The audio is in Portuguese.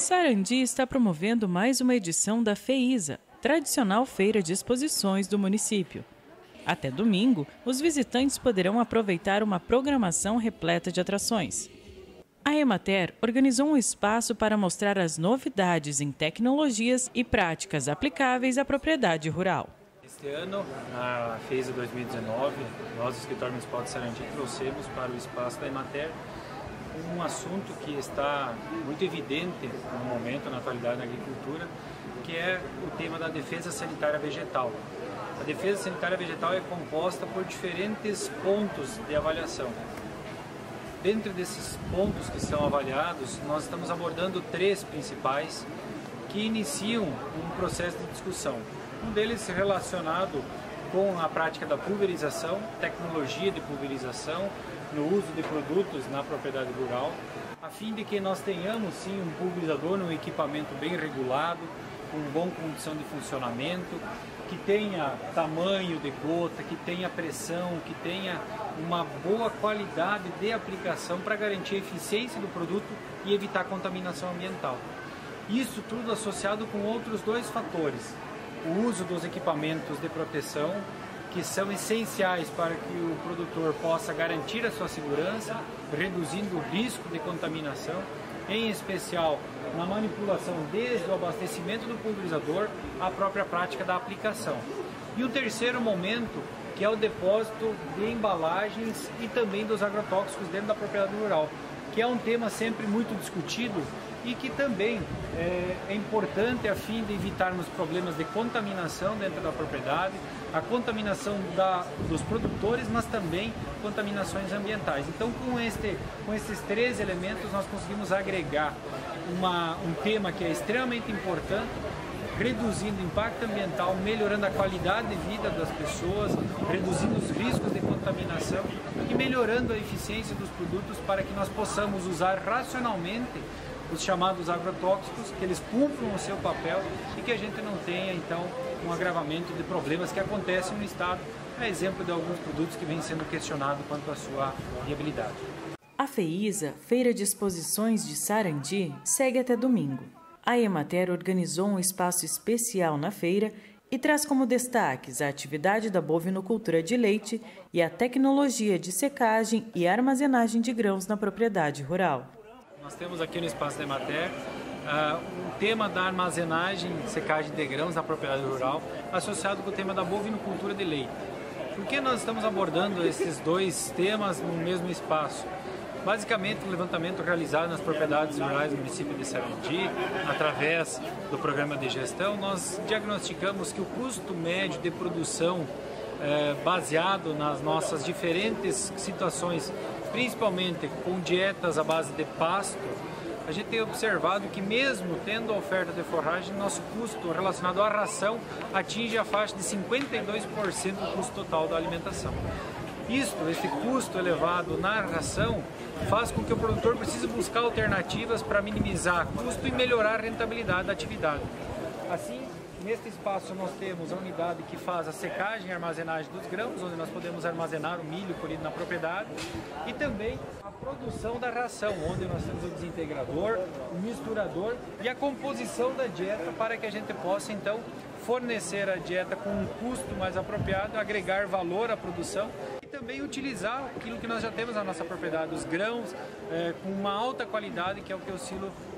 Sarandi está promovendo mais uma edição da FEISA, tradicional feira de exposições do município. Até domingo, os visitantes poderão aproveitar uma programação repleta de atrações. A Emater organizou um espaço para mostrar as novidades em tecnologias e práticas aplicáveis à propriedade rural. Este ano, na FEISA 2019, nós, do Escritório Municipal de Sarandi, trouxemos para o espaço da Emater um assunto que está muito evidente no momento, na atualidade, na agricultura, que é o tema da defesa sanitária vegetal. A defesa sanitária vegetal é composta por diferentes pontos de avaliação. Dentro desses pontos que são avaliados, nós estamos abordando três principais que iniciam um processo de discussão. Um deles relacionado com a prática da pulverização, tecnologia de pulverização, no uso de produtos na propriedade rural, a fim de que nós tenhamos sim um pulverizador, um equipamento bem regulado, com boa condição de funcionamento, que tenha tamanho de gota, que tenha pressão, que tenha uma boa qualidade de aplicação para garantir a eficiência do produto e evitar contaminação ambiental. Isso tudo associado com outros dois fatores: o uso dos equipamentos de proteção, que são essenciais para que o produtor possa garantir a sua segurança, reduzindo o risco de contaminação, em especial na manipulação desde o abastecimento do pulverizador à própria prática da aplicação. E o terceiro momento, que é o depósito de embalagens e também dos agrotóxicos dentro da propriedade rural, que é um tema sempre muito discutido e que também é importante a fim de evitarmos problemas de contaminação dentro da propriedade, a contaminação dos produtores, mas também contaminações ambientais. Então, com esses três elementos, nós conseguimos agregar um tema que é extremamente importante, reduzindo o impacto ambiental, melhorando a qualidade de vida das pessoas, reduzindo os riscos de contaminação e melhorando a eficiência dos produtos para que nós possamos usar racionalmente os chamados agrotóxicos, que eles cumpram o seu papel e que a gente não tenha, então, um agravamento de problemas que acontecem no estado, a exemplo de alguns produtos que vêm sendo questionados quanto à sua viabilidade. A FEISA, Feira de Exposições de Sarandi, segue até domingo. A Emater organizou um espaço especial na feira e traz como destaques a atividade da bovinocultura de leite e a tecnologia de secagem e armazenagem de grãos na propriedade rural. Nós temos aqui no espaço da Emater o tema da armazenagem e secagem de grãos na propriedade rural, associado com o tema da bovinocultura de leite. Por que nós estamos abordando esses dois temas no mesmo espaço? Basicamente, o levantamento realizado nas propriedades rurais do município de Sarandi, através do programa de gestão, nós diagnosticamos que o custo médio de produção, baseado nas nossas diferentes situações, principalmente com dietas à base de pasto, a gente tem observado que mesmo tendo a oferta de forragem, nosso custo relacionado à ração atinge a faixa de 52% do custo total da alimentação. Esse custo elevado na ração faz com que o produtor precise buscar alternativas para minimizar custo e melhorar a rentabilidade da atividade. Assim, neste espaço nós temos a unidade que faz a secagem e armazenagem dos grãos, onde nós podemos armazenar o milho colhido na propriedade, e também a produção da ração, onde nós temos o desintegrador, o misturador e a composição da dieta para que a gente possa então fornecer a dieta com um custo mais apropriado, agregar valor à produção e também utilizar aquilo que nós já temos na nossa propriedade, os grãos com uma alta qualidade, que é o que o silo